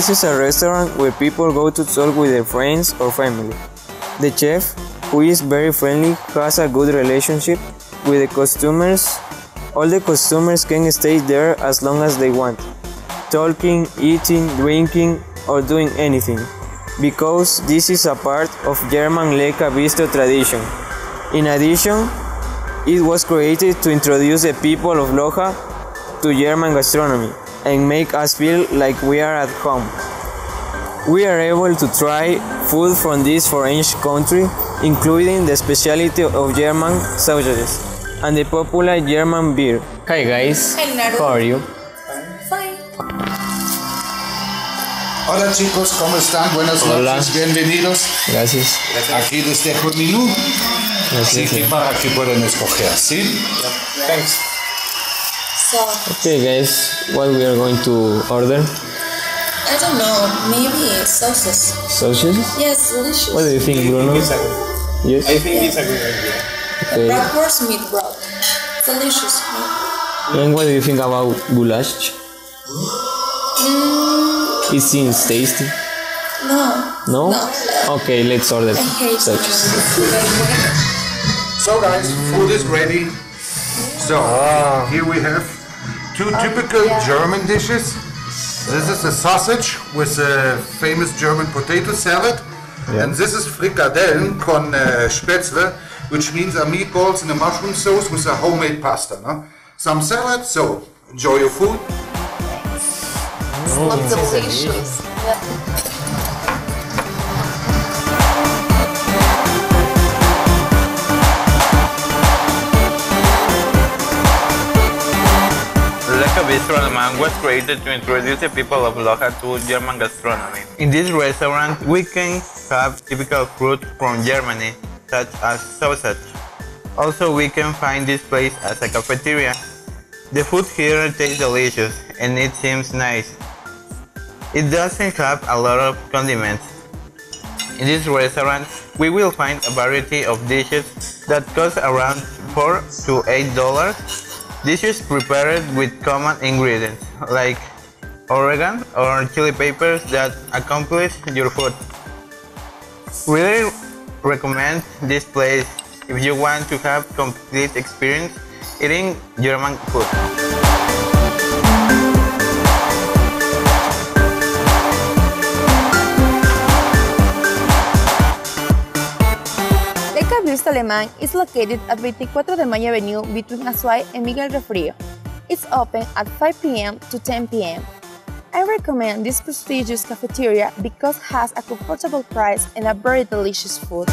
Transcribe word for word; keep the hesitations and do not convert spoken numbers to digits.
This is a restaurant where people go to talk with their friends or family. The chef, who is very friendly, has a good relationship with the customers. All the customers can stay there as long as they want, talking, eating, drinking, or doing anything, because this is a part of German Leca Bistro tradition. In addition, it was created to introduce the people of Loja to German gastronomy and make us feel like we are at home. We are able to try food from this foreign country, including the specialty of German sausages and the popular German beer. Hi guys, how are you? Fine. Hola chicos, ¿cómo están? Buenas Hola. noches, bienvenidos. Gracias. Aquí les dejo el menú, así Gracias. que para que puedan escoger, ¿sí? Thanks. So, Okay guys, what we are going to order? I don't know, maybe sauces. Sausages? Yes, delicious. What do you think, Bruno? Yes? I think it's a good idea. Okay. Bratwurst meat broth. Delicious. And what do you think about goulash? Mm, It seems tasty. no. No? No. Okay, let's order I hate sausages. So guys, food is ready. So, here we have two typical German dishes. This is a sausage with a famous German potato salad. Yeah. And this is frikadellen con uh, Spätzle, which means are meatballs in a mushroom sauce with a homemade pasta. No? Some salad, so enjoy your food. Looks delicious. Leca Bistro Alemán was created to introduce the people of Loja to German gastronomy. In this restaurant, we can have typical food from Germany, such as sausage. Also, we can find this place as a cafeteria. The food here tastes delicious and it seems nice. It doesn't have a lot of condiments. In this restaurant, we will find a variety of dishes that cost around four to eight dollars. Dishes prepared with common ingredients like oregano or chili peppers that accomplish your food. Really recommend this place if you want to have complete experience eating German food. Leca Bistro Alemán is located at veinticuatro de Mayo Avenue between Azuay and Miguel Refrio. It's open at five p m to ten p m I recommend this prestigious cafeteria because it has a comfortable price and a very delicious food.